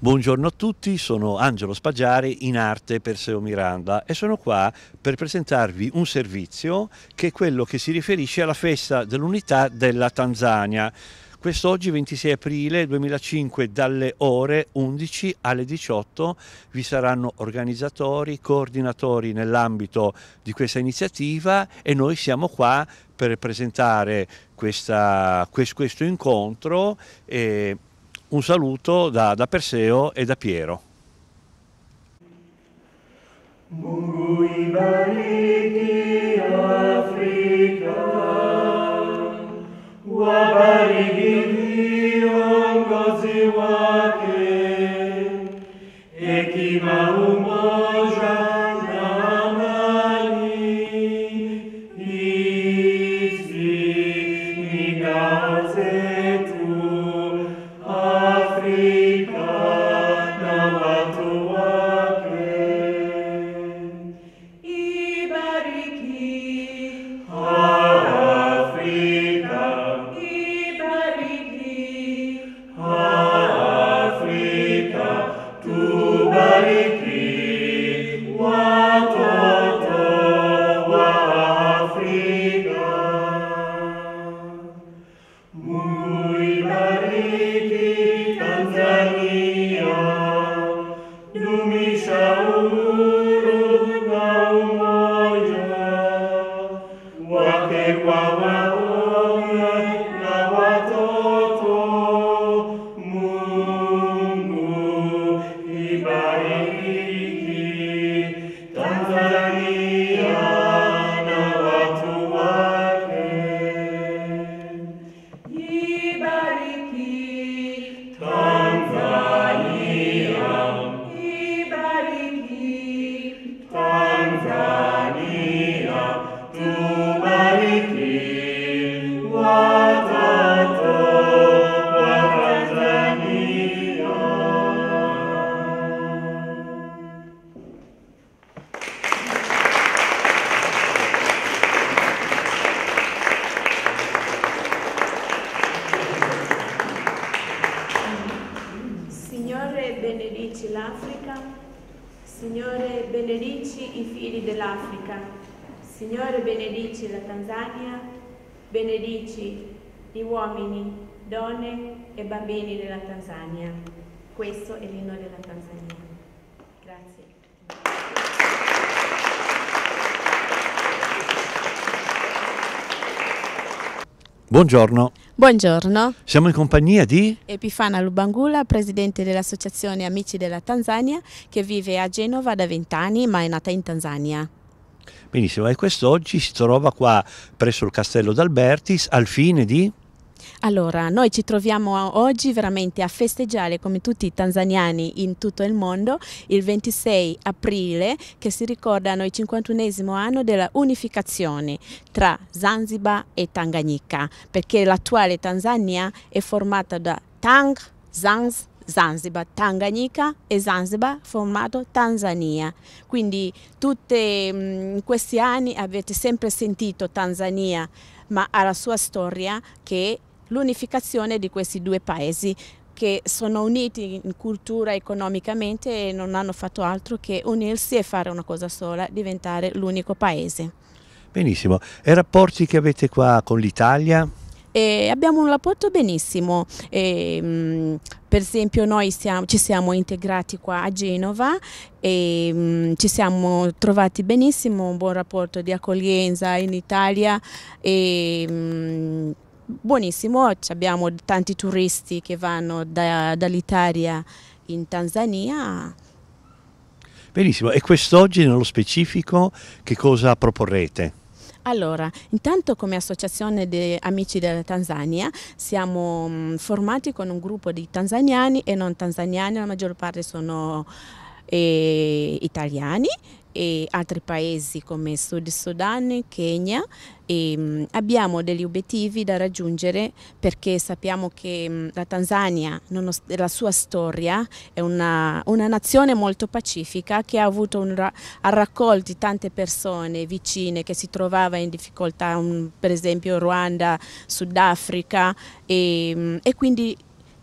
Buongiorno a tutti, sono Angelo Spaggiari, in arte Perseo Miranda, e sono qua per presentarvi un servizio che è quello che si riferisce alla festa dell'unità della Tanzania. Quest'oggi 26 aprile 2005 dalle ore 11 alle 18 vi saranno organizzatori, coordinatori nell'ambito di questa iniziativa e noi siamo qua per presentare questo incontro. Un saluto da Perseo e da Piero. Mungu ibariki Afrika, wabariki viongozi wake, hekima, umoja na amani. Hizi ni ngao zetu Afrika na watu wake. Ibariki Afrika, ibariki Afrika, tubariki watoto wa Afrika. Mungu ibariki Tanzania, dumisha uhuru na umoja wake kwa wanyonge na watoto. Mungu ibariki Tanzania na watu wake. Ibariki Tanzania, ibariki Tanzania, tubariki watoto wa Tanzania. Signore, benedici l'Africa. Signore, benedici i figli dell'Africa. Signore, benedici la Tanzania. Benedici gli uomini, donne e bambini della Tanzania. Questo è l'inno della Tanzania. Grazie. Buongiorno, Buongiorno, siamo in compagnia di... Epifana Lubangula, presidente dell'Associazione Amici della Tanzania, che vive a Genova da 20 anni ma è nata in Tanzania. Benissimo, e quest'oggi si trova qua presso il Castello d'Albertis al fine di... Allora, noi ci troviamo oggi veramente a festeggiare come tutti i tanzaniani in tutto il mondo il 26 aprile che si ricordano il 51esimo anno della unificazione tra Zanzibar e Tanganyika, perché l'attuale Tanzania è formata da Zanzibar, Tanganyika e Zanzibar formato Tanzania. Quindi in questi anni avete sempre sentito Tanzania, ma ha la sua storia che è l'unificazione di questi due paesi che sono uniti in cultura, economicamente e non hanno fatto altro che unirsi e fare una cosa sola, diventare l'unico paese. Benissimo, e rapporti che avete qua con l'Italia? Abbiamo un rapporto benissimo, per esempio noi ci siamo integrati qua a Genova e ci siamo trovati benissimo, un buon rapporto di accoglienza in Italia e buonissimo, abbiamo tanti turisti che vanno dall'Italia in Tanzania. Benissimo, e quest'oggi nello specifico che cosa proporrete? Allora, intanto come associazione di Amici della Tanzania siamo formati con un gruppo di tanzaniani e non tanzaniani, la maggior parte sono italiani e altri paesi come Sud Sudan, Kenya e abbiamo degli obiettivi da raggiungere perché sappiamo che la Tanzania, la sua storia, è una nazione molto pacifica che ha avuto ha raccolto tante persone vicine che si trovavano in difficoltà, per esempio Ruanda, Sudafrica e quindi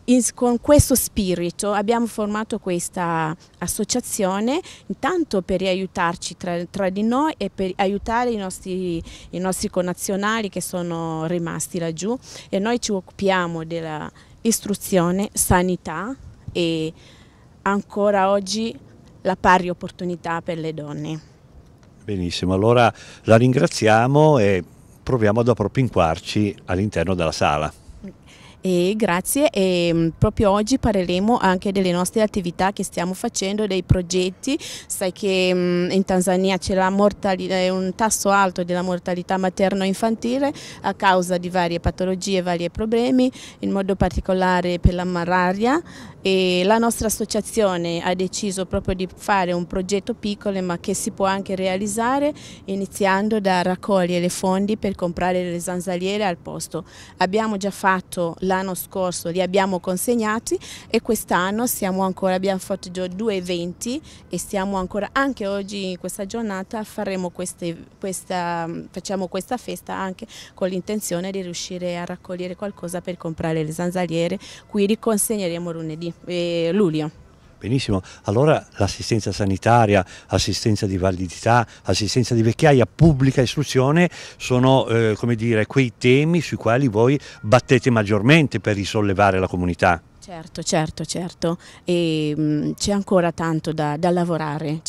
con questo spirito abbiamo formato questa associazione, intanto per aiutarci tra di noi e per aiutare i nostri connazionali che sono rimasti laggiù, e noi ci occupiamo della istruzione, sanità e ancora oggi la pari opportunità per le donne. Benissimo, allora la ringraziamo e proviamo ad appropinquarci all'interno della sala. E grazie, e proprio oggi parleremo anche delle nostre attività che stiamo facendo, dei progetti. Sai che in Tanzania c'è un tasso alto della mortalità materno-infantile a causa di varie patologie, vari problemi, in modo particolare per la malaria, e la nostra associazione ha deciso proprio di fare un progetto piccolo ma che si può anche realizzare, iniziando da raccogliere fondi per comprare le zanzariere al posto. Abbiamo già fatto l'anno scorso, li abbiamo consegnati, e quest'anno abbiamo fatto già 2 eventi e stiamo ancora, anche oggi in questa giornata facciamo questa festa anche con l'intenzione di riuscire a raccogliere qualcosa per comprare le zanzariere, cui riconsegneremo luglio. Benissimo, allora l'assistenza sanitaria, assistenza di validità, assistenza di vecchiaia, pubblica istruzione sono come dire, quei temi sui quali voi battete maggiormente per risollevare la comunità. Certo, e c'è ancora tanto da lavorare,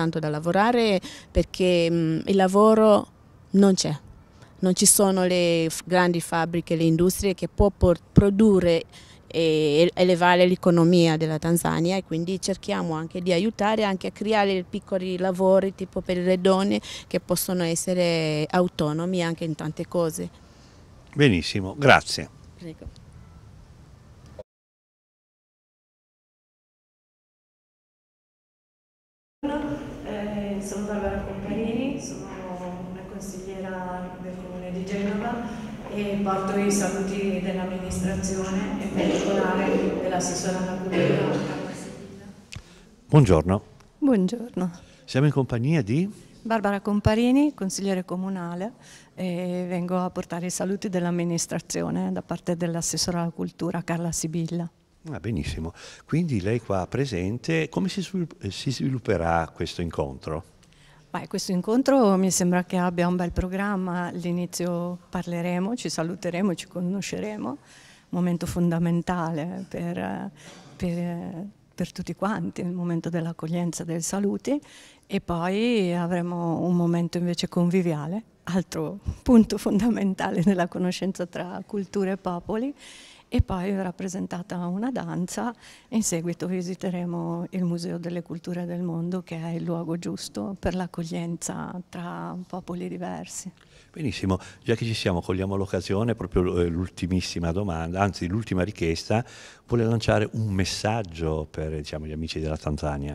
perché il lavoro non c'è, non ci sono le grandi fabbriche, le industrie che può produrre e elevare l'economia della Tanzania, e quindi cerchiamo anche di aiutare anche a creare piccoli lavori tipo per le donne che possono essere autonomi anche in tante cose. Benissimo, grazie. Prego. Sono Barbara Comparini, sono una consigliera del Comune di Genova e porto i saluti dell'amministrazione e in particolare dell'assessora alla cultura Carla Sibilla. Buongiorno. Buongiorno. Siamo in compagnia di? Barbara Comparini, consigliere comunale, e vengo a portare i saluti dell'amministrazione da parte dell'assessora alla cultura Carla Sibilla. Benissimo, quindi lei qua presente, come si svilupperà questo incontro? Questo incontro mi sembra che abbia un bel programma. All'inizio parleremo, ci saluteremo, ci conosceremo, momento fondamentale per tutti quanti, il momento dell'accoglienza, dei saluti, e poi avremo un momento invece conviviale, altro punto fondamentale nella conoscenza tra culture e popoli. E poi verrà presentata una danza e in seguito visiteremo il Museo delle Culture del Mondo, che è il luogo giusto per l'accoglienza tra popoli diversi. Benissimo, già che ci siamo, cogliamo l'occasione, proprio l'ultimissima domanda, anzi l'ultima richiesta, vuole lanciare un messaggio per gli amici della Tanzania?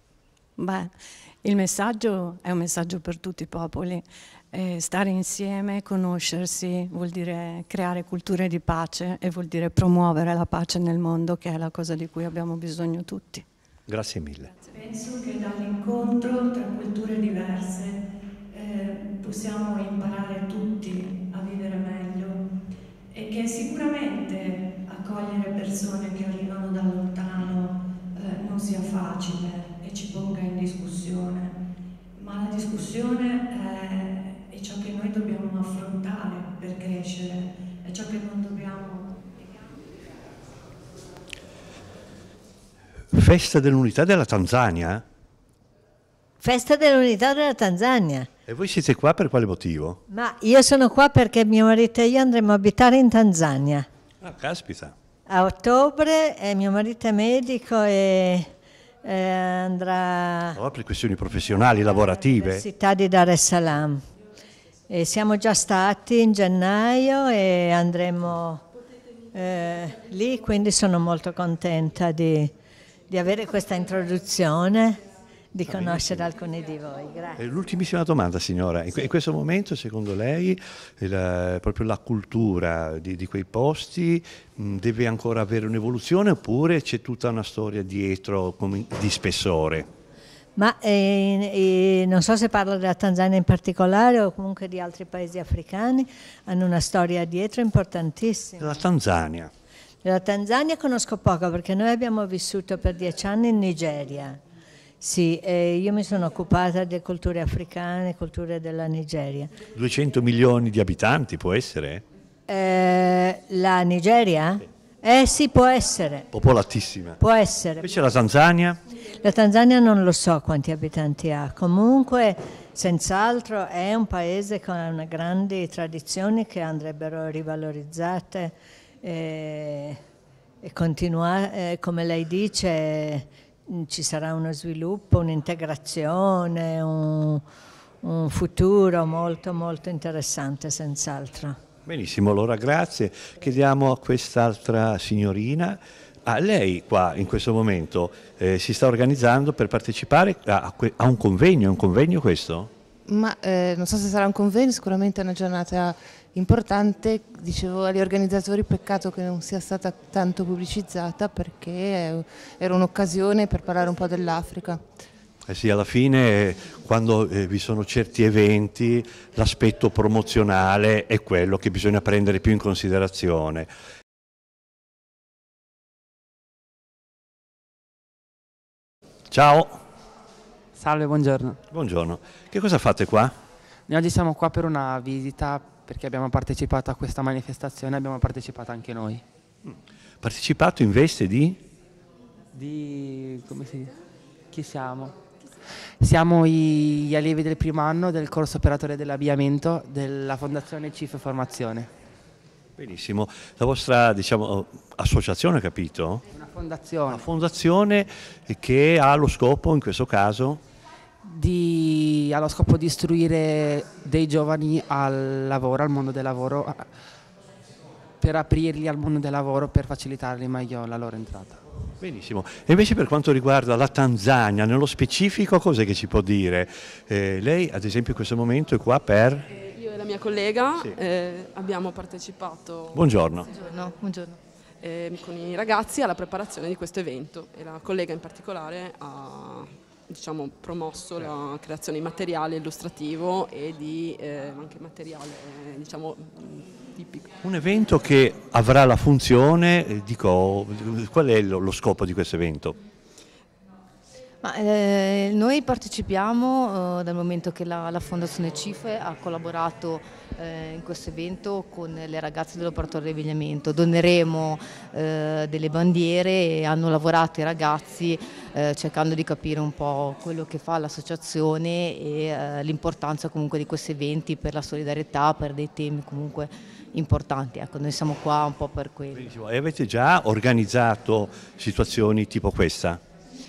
Il messaggio è un messaggio per tutti i popoli. Stare insieme, conoscersi, vuol dire creare culture di pace e vuol dire promuovere la pace nel mondo, che è la cosa di cui abbiamo bisogno tutti. Grazie mille. Penso che dall'incontro tra culture diverse possiamo imparare tutti a vivere meglio, e che sicuramente accogliere persone che arrivano da lontano non sia facile e ci ponga in discussione, ma la discussione è ciò che noi dobbiamo affrontare per crescere, è ciò che non dobbiamo... Festa dell'Unità della Tanzania? Festa dell'Unità della Tanzania. E voi siete qua per quale motivo? Ma io sono qua perché mio marito e io andremo a abitare in Tanzania. Caspita. A ottobre, mio marito è medico e andrà... Per questioni professionali, lavorative? All'Università di Dar es Salaam. E siamo già stati in gennaio e andremo lì, quindi sono molto contenta di avere questa introduzione, di conoscere alcuni di voi. Grazie. L'ultimissima domanda, signora. In questo momento, secondo lei, proprio la cultura di quei posti deve ancora avere un'evoluzione, oppure c'è tutta una storia dietro di spessore? Ma non so se parlo della Tanzania in particolare o comunque di altri paesi africani, hanno una storia dietro importantissima. La Tanzania. Della Tanzania conosco poco perché noi abbiamo vissuto per 10 anni in Nigeria. Sì, io mi sono occupata di culture africane, culture della Nigeria. 200 milioni di abitanti, può essere? La Nigeria? Sì, può essere. Popolatissima. Può essere. Invece la Tanzania? La Tanzania non lo so quanti abitanti ha, comunque senz'altro è un paese con una grandi tradizioni che andrebbero rivalorizzate e continuare, come lei dice, ci sarà uno sviluppo, un'integrazione, un futuro molto molto interessante senz'altro. Benissimo, allora grazie. Chiediamo a quest'altra signorina. Lei qua in questo momento si sta organizzando per partecipare a un convegno, è un convegno questo? Ma non so se sarà un convegno, sicuramente è una giornata importante. Dicevo agli organizzatori, peccato che non sia stata tanto pubblicizzata perché era un'occasione per parlare un po' dell'Africa. Sì, alla fine quando vi sono certi eventi l'aspetto promozionale è quello che bisogna prendere più in considerazione. Ciao. Salve, buongiorno. Buongiorno. Che cosa fate qua? Noi oggi siamo qua per una visita perché abbiamo partecipato a questa manifestazione, abbiamo partecipato anche noi. Partecipato in veste di? Come si dice? Chi siamo? Siamo gli allievi del primo anno del corso operatore dell'abbigliamento della Fondazione CIF Formazione. Benissimo. La vostra, diciamo, associazione, capito? Una fondazione. Una fondazione che ha lo scopo, in questo caso? Ha lo scopo di istruire dei giovani al lavoro, al mondo del lavoro, per aprirli al mondo del lavoro, per facilitarli meglio la loro entrata. Benissimo. E invece per quanto riguarda la Tanzania, nello specifico cos'è che ci può dire? Lei ad esempio in questo momento è qua per? Io e la mia collega sì. Abbiamo partecipato. Buongiorno. Buongiorno. Con i ragazzi alla preparazione di questo evento e la collega in particolare ha promosso la creazione di materiale illustrativo e di anche materiale tipico. Un evento che avrà la funzione, qual è lo scopo di questo evento? Noi partecipiamo dal momento che la Fondazione CIF ha collaborato in questo evento con le ragazze dell'operatore di abbigliamento. Doneremo delle bandiere e hanno lavorato i ragazzi cercando di capire un po' quello che fa l'associazione e l'importanza comunque di questi eventi per la solidarietà, per dei temi comunque importanti. Ecco, noi siamo qua un po' per quello. Benissimo. E avete già organizzato situazioni tipo questa?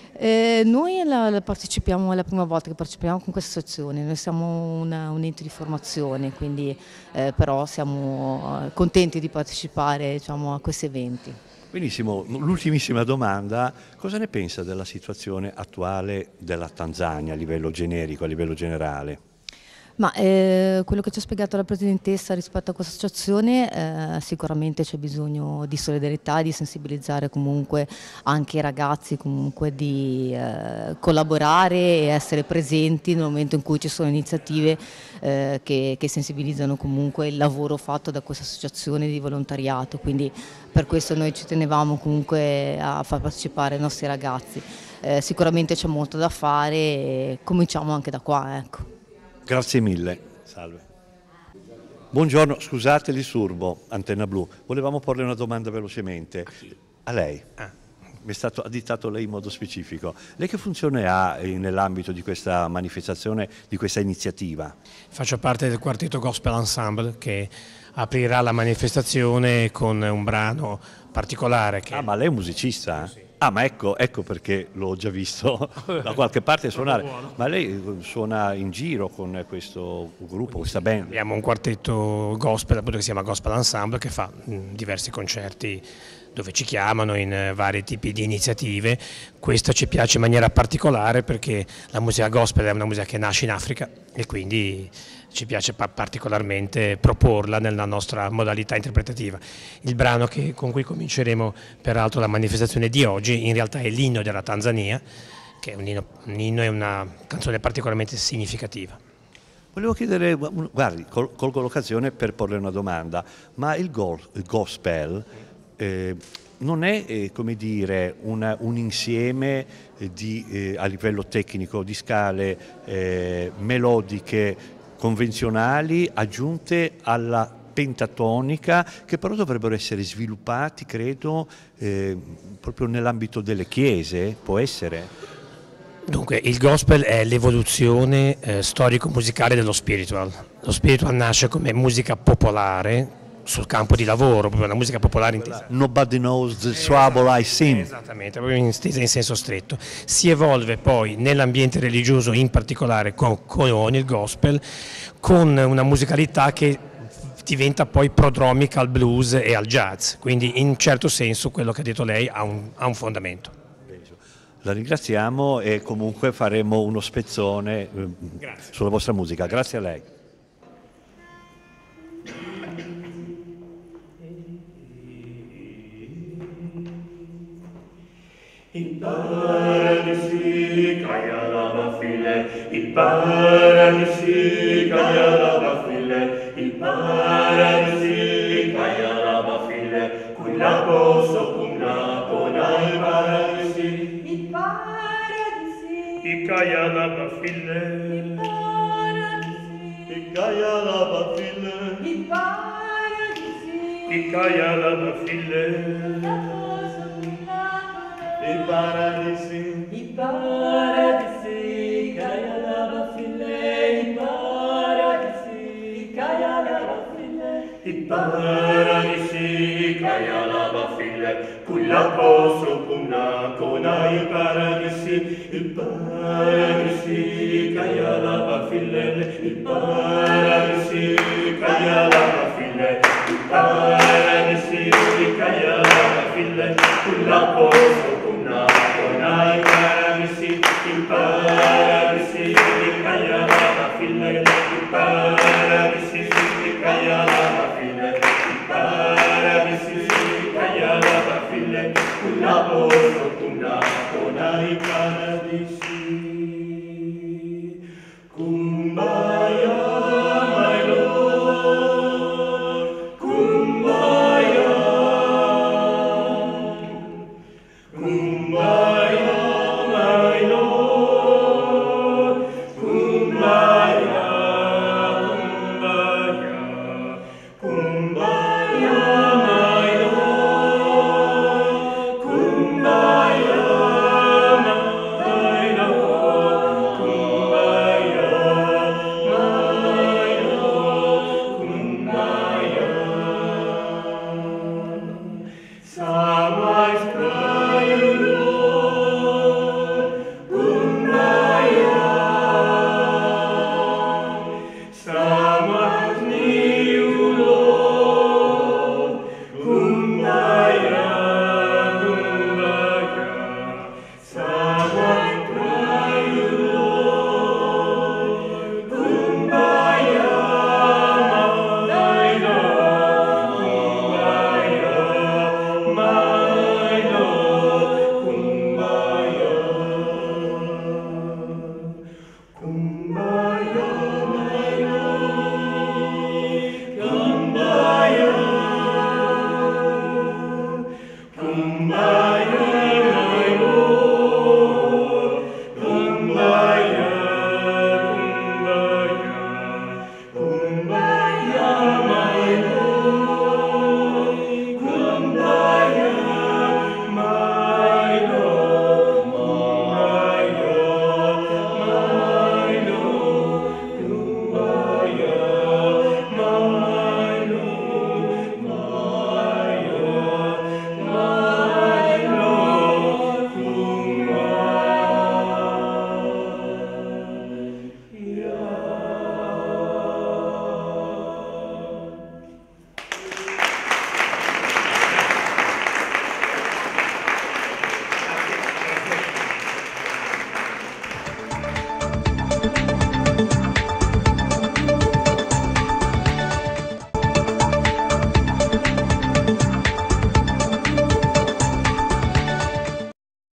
Noi partecipiamo, è la prima volta che partecipiamo con questa associazione, noi siamo un ente di formazione, quindi però siamo contenti di partecipare a questi eventi. Benissimo, l'ultimissima domanda, cosa ne pensa della situazione attuale della Tanzania a livello generico, a livello generale? Ma quello che ci ha spiegato la Presidentessa rispetto a questa associazione, sicuramente c'è bisogno di solidarietà, di sensibilizzare comunque anche i ragazzi, comunque di collaborare e essere presenti nel momento in cui ci sono iniziative che sensibilizzano comunque il lavoro fatto da questa associazione di volontariato, quindi per questo noi ci tenevamo comunque a far partecipare i nostri ragazzi. Sicuramente c'è molto da fare e cominciamo anche da qua, ecco. Grazie mille, salve. Buongiorno, scusate il disturbo, Antenna Blu, volevamo porle una domanda velocemente. A lei, mi è stato additato lei in modo specifico. Lei che funzione ha nell'ambito di questa manifestazione, di questa iniziativa? Faccio parte del quartetto Gospel Ensemble che aprirà la manifestazione con un brano particolare. Ma lei è un musicista? Sì. Ma ecco perché l'ho già visto da qualche parte suonare. Ma lei suona in giro con questo gruppo, questa band? Abbiamo un quartetto gospel appunto che si chiama Gospel Ensemble che fa diversi concerti dove ci chiamano in vari tipi di iniziative. Questa ci piace in maniera particolare perché la musica gospel è una musica che nasce in Africa e quindi ci piace particolarmente proporla nella nostra modalità interpretativa. Il brano con cui cominceremo peraltro la manifestazione di oggi in realtà è l'inno della Tanzania, che è un inno è una canzone particolarmente significativa. Volevo chiedere, guardi, colgo l'occasione per porle una domanda, ma il gospel non è come dire, un insieme a livello tecnico di scale melodiche convenzionali aggiunte alla pentatonica, che però dovrebbero essere sviluppati, credo, proprio nell'ambito delle chiese, può essere? Dunque, il gospel è l'evoluzione storico-musicale dello spiritual. Lo spiritual nasce come musica popolare sul campo di lavoro, proprio una musica popolare intesa. Nobody knows the trouble I sing. Esattamente, proprio intesa in senso stretto. Si evolve poi nell'ambiente religioso, in particolare con il gospel, con una musicalità che diventa poi prodromica al blues e al jazz, quindi in un certo senso quello che ha detto lei ha un fondamento. La ringraziamo e comunque faremo uno spezzone sulla vostra musica. Grazie a lei. Il paradisi caia la bafile, il paradisi caia la bafile, il paradisi caia la bafile, cui la posso pugna con ai paradisi. Il paradisi caia la bafile, il paradisi caia la bafile, il paradisi caia la bafile. I paradisi caia la bafile, i paradisi caia la bafile, i paradisi caia la bafile, cui la posso pugna con ai paradisi, il paradisi caia la bafile, il paradisi caia la bafile, il paradisi caia la bafile, cui la posso con ai paradisi, il paradisi caia la bafile, il paradisi caia la bafile, il paradisi caia la bafile, con la posso con ai paradisi.